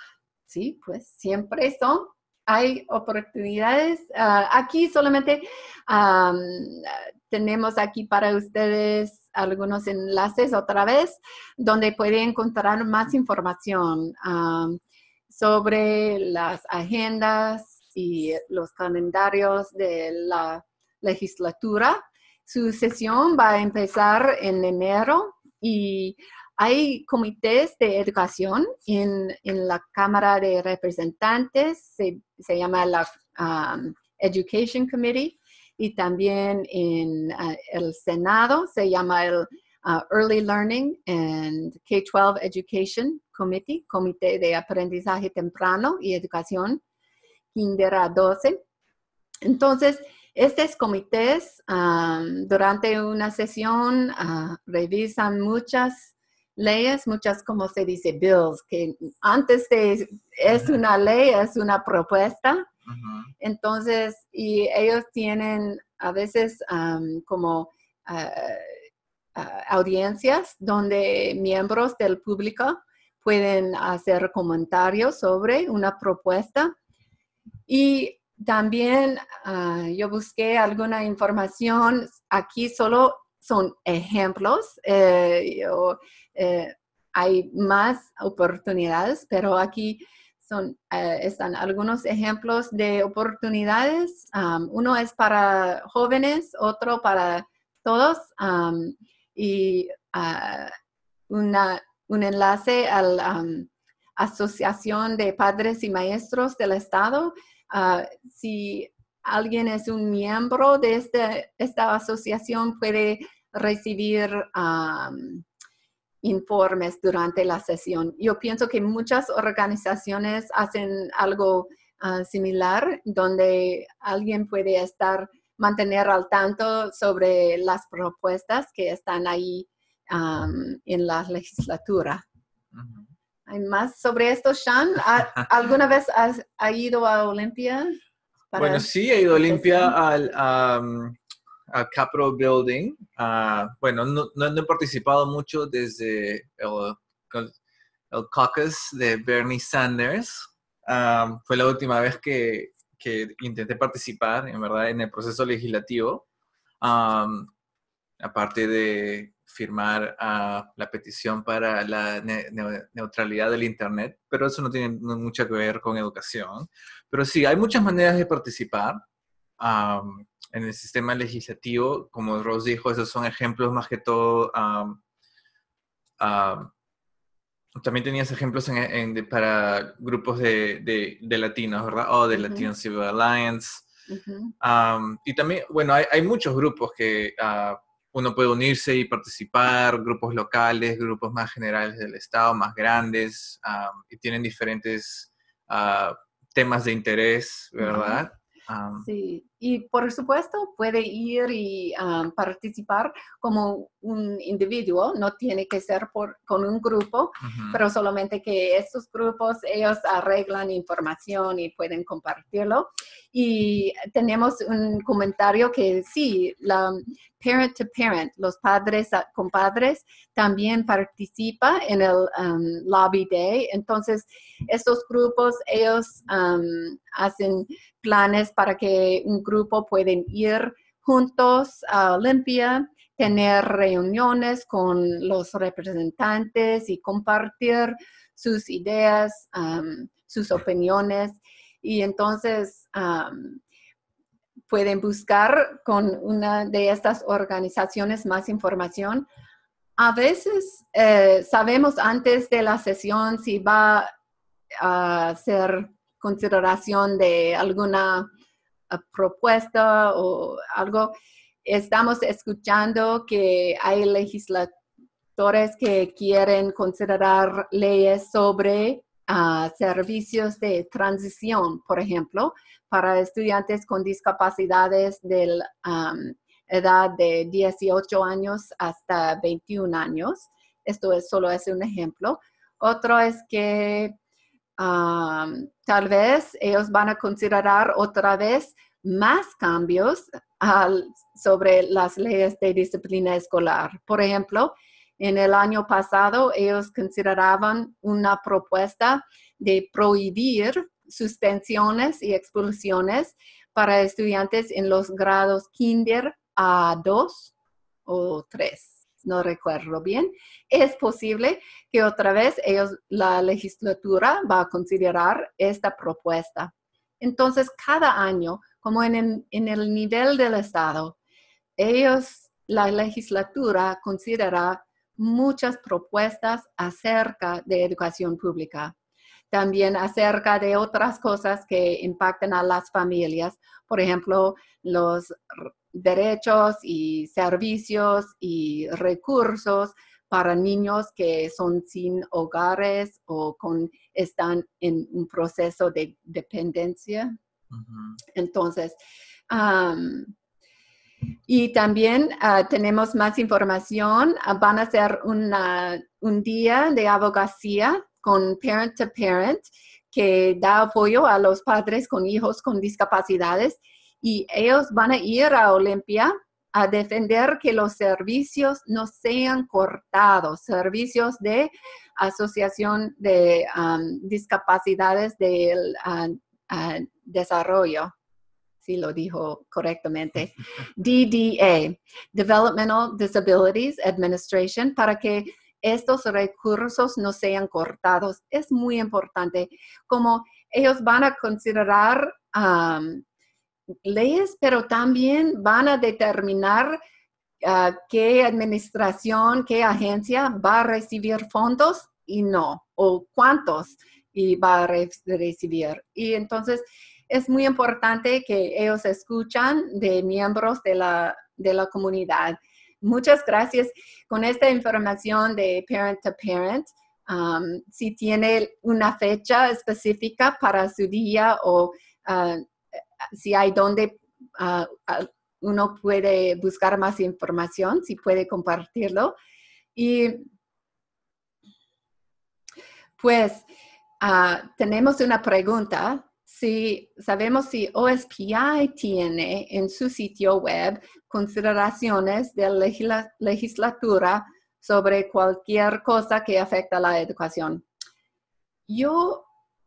Sí, pues siempre son. Hay oportunidades. Uh, aquí solamente um, tenemos aquí para ustedes algunos enlaces otra vez, donde pueden encontrar más información um, sobre las agendas y los calendarios de la legislatura. Su sesión va a empezar en enero y hay comités de educación en, en la Cámara de Representantes, se, se llama la um, Education Committee, y también en uh, el Senado se llama el uh, Early Learning and K twelve Education Committee, Comité de Aprendizaje Temprano y Educación Kinder a doce. Entonces, estos comités um, durante una sesión uh, revisan muchas leyes, muchas, como se dice, bills, que antes de es una ley, es una propuesta. Uh-huh. Entonces, y ellos tienen a veces um, como uh, uh, audiencias donde miembros del público pueden hacer comentarios sobre una propuesta. Y también uh, yo busqué alguna información, aquí solo son ejemplos, eh, yo, eh, hay más oportunidades, pero aquí son, eh, están algunos ejemplos de oportunidades. Um, uno es para jóvenes, otro para todos, um, y uh, una, un enlace a la um, Asociación de Padres y Maestros del Estado. Uh, si alguien es un miembro de este, esta asociación, puede recibir um, informes durante la sesión. Yo pienso que muchas organizaciones hacen algo uh, similar, donde alguien puede estar, mantener al tanto sobre las propuestas que están ahí um, en la legislatura. Uh-huh. ¿Hay más sobre esto, Sean? ¿Alguna vez has, has ido a Olympia? Bueno, sí, he ido a Olympia al... Um... a Capitol Building. Uh, bueno, no, no, no he participado mucho desde el, el, el caucus de Bernie Sanders. Um, fue la última vez que, que intenté participar, en verdad, en el proceso legislativo. Um, aparte de firmar uh, la petición para la ne ne neutralidad del Internet, pero eso no tiene mucho que ver con educación. Pero sí, hay muchas maneras de participar. Um, en el sistema legislativo, como Rose dijo, esos son ejemplos más que todo. Um, um, también tenías ejemplos en, en, de, para grupos de, de, de latinos, ¿verdad? O oh, de uh-huh. Latino Civil Alliance. Uh-huh. um, y también, bueno, hay, hay muchos grupos que uh, uno puede unirse y participar, grupos locales, grupos más generales del estado, más grandes, um, y tienen diferentes uh, temas de interés, ¿verdad? Uh-huh. Um, sí, y por supuesto puede ir y um, participar como un individuo, no tiene que ser por, con un grupo, uh-huh. pero solamente que estos grupos, ellos arreglan información y pueden compartirlo. Y tenemos un comentario que sí, la parent to parent, los padres con padres, también participa en el um, Lobby Day. Entonces, estos grupos, ellos um, hacen planes para que un grupo pueden ir juntos a Olympia, tener reuniones con los representantes y compartir sus ideas, um, sus opiniones. Y entonces, um, pueden buscar con una de estas organizaciones más información. A veces eh, sabemos antes de la sesión si va a ser consideración de alguna uh, propuesta o algo. Estamos escuchando que hay legisladores que quieren considerar leyes sobre uh, servicios de transición, por ejemplo, para estudiantes con discapacidades de um, edad de dieciocho años hasta veintiún años. Esto es solo es un ejemplo. Otro es que um, tal vez ellos van a considerar otra vez más cambios uh, sobre las leyes de disciplina escolar. Por ejemplo, en el año pasado ellos consideraban una propuesta de prohibir suspensiones y expulsiones para estudiantes en los grados kinder a dos o tres. No recuerdo bien. Es posible que otra vez ellos, la legislatura va a considerar esta propuesta. Entonces, cada año, como en el, en el nivel del Estado, ellos, la legislatura considera muchas propuestas acerca de educación pública. También acerca de otras cosas que impactan a las familias, por ejemplo, los derechos y servicios y recursos para niños que son sin hogares o con, están en un proceso de dependencia. Uh-huh. Entonces, um, y también uh, tenemos más información. Uh, van a hacer una, un día de abogacía con Parent to Parent que da apoyo a los padres con hijos con discapacidades. Y ellos van a ir a Olympia a defender que los servicios no sean cortados, servicios de Asociación de um, Discapacidades del uh, uh, Desarrollo, si lo dijo correctamente, D D A, Developmental Disabilities Administration, para que estos recursos no sean cortados. Es muy importante, como ellos van a considerar um, leyes, pero también van a determinar uh, qué administración, qué agencia va a recibir fondos y no, o cuántos y va a re- recibir. Y entonces es muy importante que ellos escuchan de miembros de la, de la comunidad. Muchas gracias. Con esta información de Parent to Parent, um, si tiene una fecha específica para su día o uh, si hay donde uh, uno puede buscar más información, si puede compartirlo. Y pues uh, tenemos una pregunta. Si sabemos si O S P I tiene en su sitio web consideraciones de la legisla- legislatura sobre cualquier cosa que afecta a la educación. Yo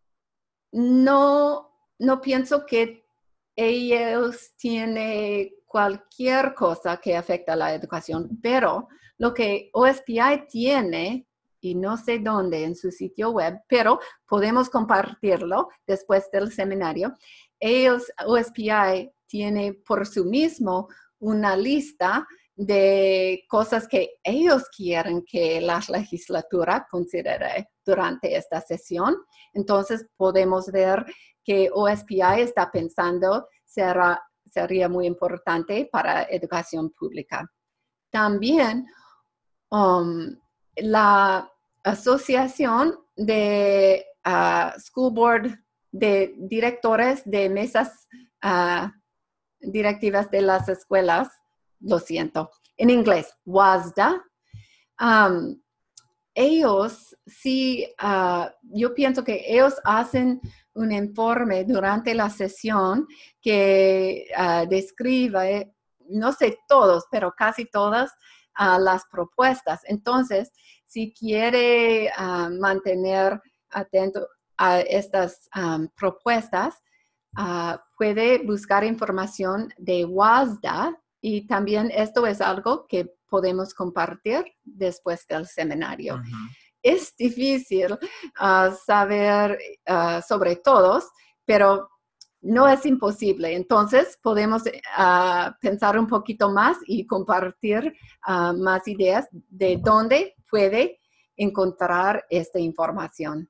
no, no pienso que ellos tienen cualquier cosa que afecta a la educación, pero lo que O S P I tiene, y no sé dónde en su sitio web, pero podemos compartirlo después del seminario, ellos, O S P I tiene por sí mismo una lista de cosas que ellos quieren que la legislatura considere durante esta sesión. Entonces podemos ver que O S P I está pensando será, sería muy importante para educación pública. También um, la Asociación de uh, School Board de Directores de Mesas uh, Directivas de las Escuelas, lo siento, en inglés, WASDA, um, ellos sí, uh, yo pienso que ellos hacen un informe durante la sesión que uh, describe, no sé todos, pero casi todas uh, las propuestas. Entonces, si quiere uh, mantener atento a estas um, propuestas, uh, puede buscar información de WASDA y también esto es algo que podemos compartir después del seminario. Uh-huh. Es difícil uh, saber uh, sobre todos, pero no es imposible. Entonces, podemos uh, pensar un poquito más y compartir uh, más ideas de dónde puede encontrar esta información.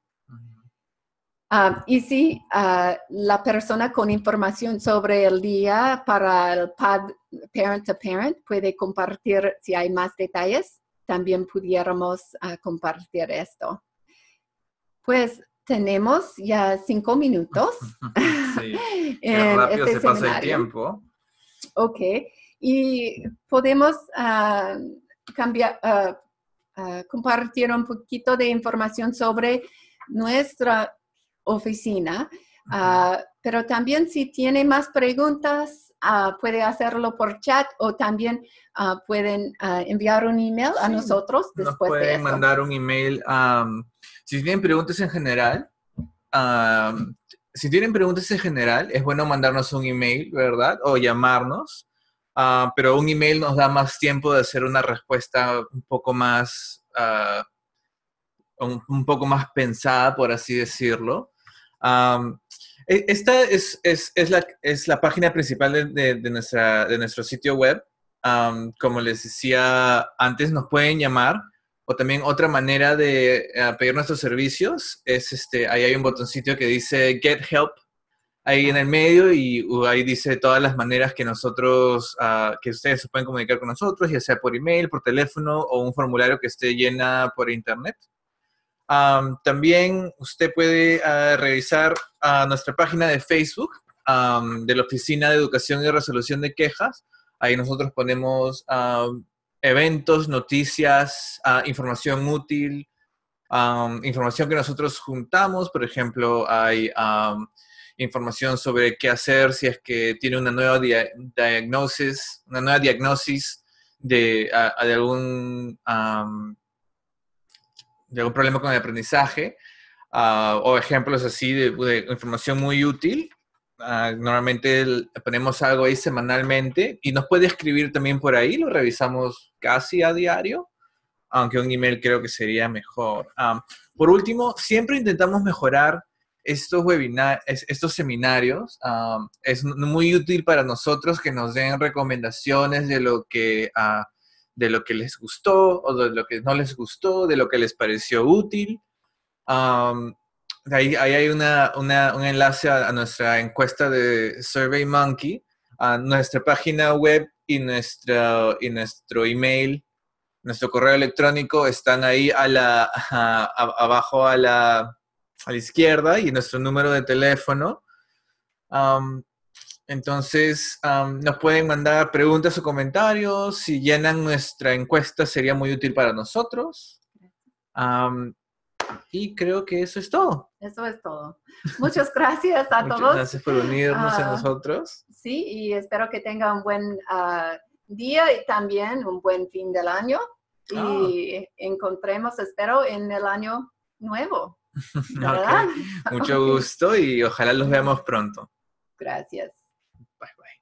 Uh, y si uh, la persona con información sobre el día para el P A D Parent to Parent puede compartir si hay más detalles, también pudiéramos uh, compartir esto. Pues tenemos ya cinco minutos. Sí, qué rápido este se pasa seminario. el tiempo. Ok, y podemos uh, cambiar, uh, uh, compartir un poquito de información sobre nuestra oficina, uh, pero también si tiene más preguntas, uh, puede hacerlo por chat o también uh, pueden uh, enviar un email a sí, nosotros después nos pueden de eso. mandar un email. Um, si tienen preguntas en general, um, si tienen preguntas en general, es bueno mandarnos un email, ¿verdad? O llamarnos, uh, pero un email nos da más tiempo de hacer una respuesta un poco más, uh, un, un poco más pensada, por así decirlo. Um, esta es, es, es, la, es la página principal de, de, de, nuestra, de nuestro sitio web. Um, como les decía antes, nos pueden llamar, o también otra manera de uh, pedir nuestros servicios es, este, ahí hay un botoncito que dice Get Help ahí en el medio, y uh, ahí dice todas las maneras que nosotros, uh, que ustedes se pueden comunicar con nosotros, ya sea por email, por teléfono o un formulario que esté llena por internet. Um, también usted puede uh, revisar uh, nuestra página de Facebook um, de la Oficina de Educación y Resolución de Quejas. Ahí nosotros ponemos um, eventos, noticias, uh, información útil, um, información que nosotros juntamos. Por ejemplo, hay um, información sobre qué hacer si es que tiene una nueva dia diagnosis, una nueva diagnosis de, uh, de algún... Um, de algún problema con el aprendizaje, uh, o ejemplos así de, de información muy útil. Uh, normalmente el, ponemos algo ahí semanalmente, y nos puede escribir también por ahí, lo revisamos casi a diario, aunque un email creo que sería mejor. Um, por último, siempre intentamos mejorar estos webinars, estos seminarios. Um, es muy útil para nosotros que nos den recomendaciones de lo que... Uh, de lo que les gustó o de lo que no les gustó, de lo que les pareció útil. Um, ahí, ahí hay una, una, un enlace a, a nuestra encuesta de SurveyMonkey, a nuestra página web y, nuestra, y nuestro email, nuestro correo electrónico están ahí a la, a, a, abajo a la, a la izquierda, y nuestro número de teléfono. Um, Entonces, um, nos pueden mandar preguntas o comentarios. Si llenan nuestra encuesta, sería muy útil para nosotros. Um, y creo que eso es todo. Eso es todo. Muchas gracias a Muchas todos. gracias por unirnos uh, a nosotros. Sí, y espero que tengan un buen uh, día y también un buen fin del año. Y oh. encontremos, espero, en el año nuevo. ¿Verdad? Okay. Mucho gusto y ojalá los veamos pronto. Gracias. Bye, bye.